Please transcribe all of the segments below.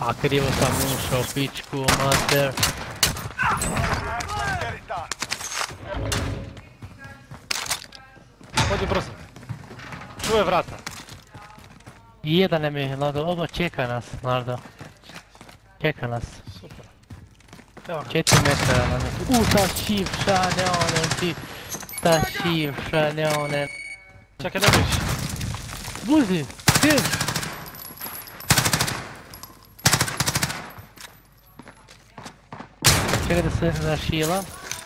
A krivo sam ušao, pičku, mater. Hodi brzo. Čuje vrata. I jedan nam je, Nardo, ovo čeka nas, Nardo. Čeka nas. Super. Evo ga. 4 metra na nas. Ta šivša, ne onem ti. Ta šivša, ne onem. Čekaj, ne biš. Buzi, ti! Čekaj da se našila.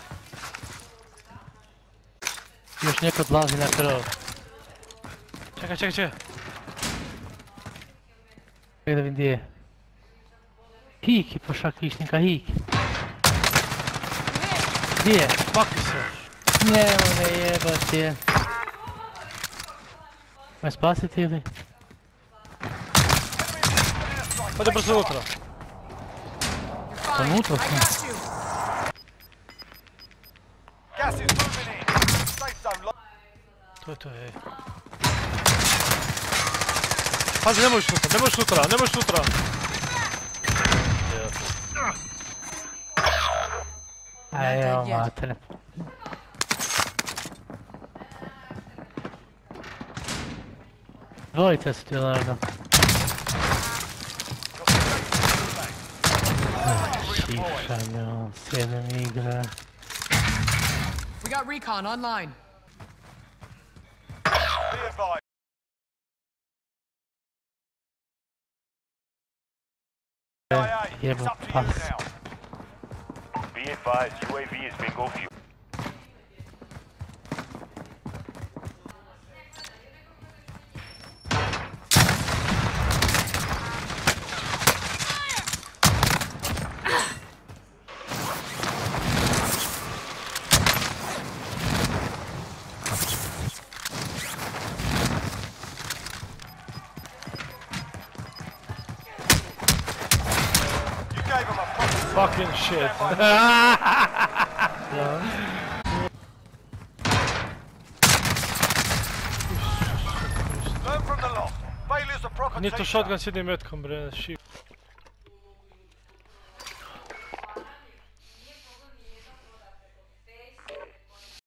Još neko odlazi na krov. Čekaj. Čekaj da vidim gdje je. Hiki, pošak višnjaka, hiki. Gdje je? Makni se. Nemo me jebati. Me spasiti ili? Hodi brzo unutra. Unutra sam. To je, ej. Pazi, ne možeš sutra. Aj, evo matere. Dvojica su ti Nardo. Šifrano, 7 igra. We got recon online. Jebo pas. Be advised, UAV is bingo fuel. Fucking shit. Nije to shotgun s jednim metkom, bre, shift.